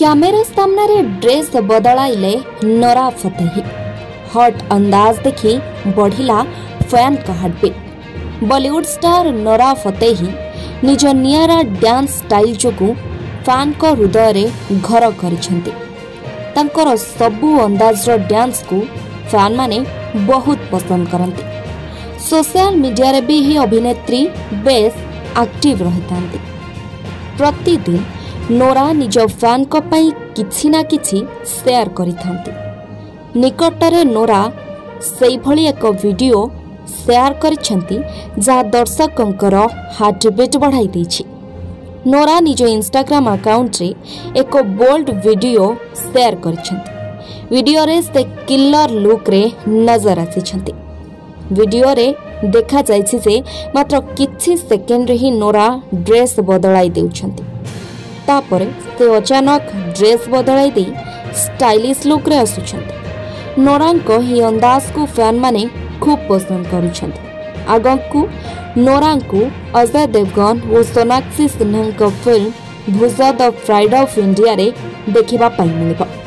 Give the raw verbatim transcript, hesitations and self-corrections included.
Camera सामने रे dress बदलाइले नोरा फतेही। हॉट अंदाज देखी बढ़िला फैन का heartbeat. Bollywood star Nora Fatehi निज नियारा डांस स्टाइल जोगु फैन को हृदय रे घर करिसेंती। तांकर सबु अंदाज रो डांस को फैन माने बहुत पसंद करंती। सोशल मीडिया रे भी ही अभिनेत्री बेस एक्टिव रहतांती। प्रतिदिन नोरा निज फैन को पाई किछि ना किछि शेयर करिथांती। निकटरे नोरा सेई भली एक वीडियो शेयर करिसेंती जा दर्शकंकर हार्टबीट बढ़ाई दैछि। नोरा निज इंस्टाग्राम अकाउंट रे एक बोल्ड वीडियो शेयर करिसेंती। वीडियो रे से किलर लुक रे नजर आसिछंती। वीडियो रे देखा जायछि जे मात्र किछि सेकेंड रे ही नोरा ड्रेस बदलाई देउछंती। तापरे से अचानक ड्रेस बदलाई दे स्टाइलिश लुक रे आसुछंती। नोरांको ही अंदाज को फैन माने खूब पसंद करुछंती। आगंकु नोरांको अजय देवगन और Sonakshi Sinha film Bhuj the pride of India रे देखिबा पाई मिलिबो।